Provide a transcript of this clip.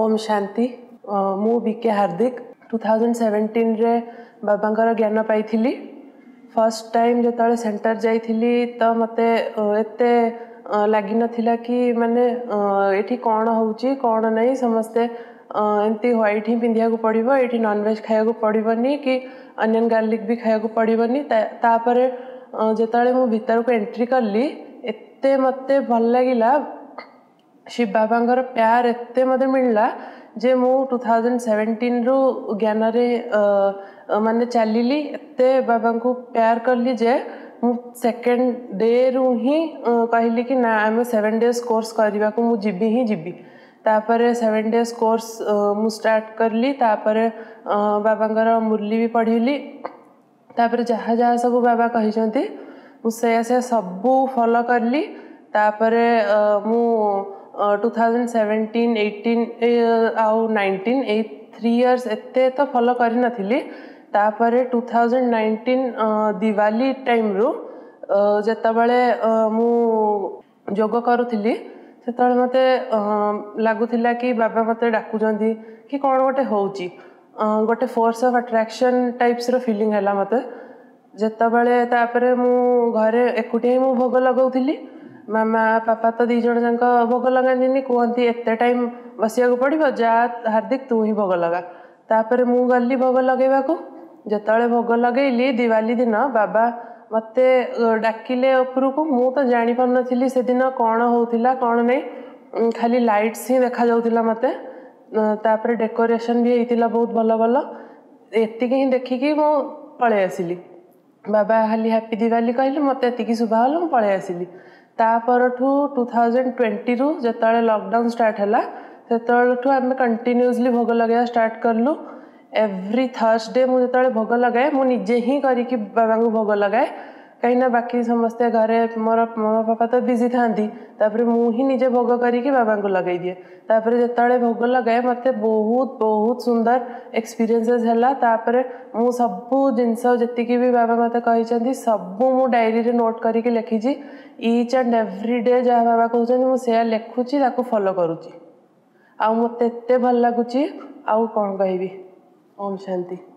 ओम शांति। मु बीके हार्दिक 2017 रे बाबांकर ज्ञान पाई। फर्स्ट टाइम जो सेंटर जाइली तो मते एते लगी नथिला कि माने एठी कौन होउची कौन नहीं। समस्ते एमती व्हाइट ही पिंधिया को पड़िबो, एठी नॉनवेज खाया को पड़िबनी कि अनियन गार्लिक भी खाया को पड़िबनी। तापरे जेताले मु भीतर को एंट्री करली एते मते भल लागिला। शिव बाबांकर प्यार एते मते मिलला जे मु 2017 रु ज्ञान रे माने चलिली। एते बाबा को प्यार करली जे मु सेकेंड डे रु ही कहली कि ना आम 7 days कोर्स करने को मु जीबी ही जीबी। तापरे 7 days कोर्स मु स्टार्ट करली। तापरे बाबांकर मुरली भी पढ़िली। तापरे जहाँ जहाँ सब बाबा कहिसंती मु से सबू फॉलो करली। तापरे मु 2017, 18 आउ 19 ए 3 years एते तो फॉलो करी नथिली। तापरे 2019 दिवाली टाइम रु जेतबळे मु जोग करूथिली सेतबळे मते लागुथिला कि बाबा मते डाकुचंती कि कोन गोटे होउची। गोटे फोर्स ऑफ अट्रैक्शन टाइप्स रो फीलिंग हैला मते। जेतबळे तापरे मु घरे एकुटिया मु भोग लगाउथिली। मामा पापा तो 2 जण जांक भोग लगानी कहती एते टाइम बसिया को पड़ो जा हार्दिक तू ही भोग लगा। तापरे मु गली भोग लगेबा को। जेतबळे भोग लगेली दिवाली दिन बाबा मते डाकिले ऊपर को। मु तो जानी पर नथिली से दिन कोन होउथिला कोन नहीं, खाली लाइट्स ही देखा जाउथिला मते। तापरे डेकोरेशन भी हेतिला बहुत भलो भलो। एतिकी ही देखी कि मु पळे आसिली। बाबा खाली हैप्पी दिवाली कहले मते एतिकी सुबह हलो मु पळे आसिली। तापरठू 2020 रु जेतबळे लॉकडाउन स्टार्ट हैला सेतबळठू आम कंटिन्यूअसली भोग लगे स्टार्ट करलु। एवरी थर्सडे मु जेतबळे भोग लगाए मु निजे ही करी कि बाबा को भोग लगाए। कहीं ना बाकी समस्ते घरे मोर मामा पापा तो बिजी थांती। तापरे मु ही निजे भोग करी कि बाबा को लगाई दिए। तापरे जेतबळे भोग लगाए मते बहुत बहुत सुंदर एक्सपीरियंसेस हैला। तापरे मु सबु जिंस जतिकी भी बाबा मते कहिसंती सबु मु डायरी रे नोट करी कि लिखिची। ईच एंड एवरी डे जहाँ बाबा कहते मु से लिखुची ताको फॉलो करूची। आ मते एते भल लागुची आउ कोन कहबी। ओम शांति।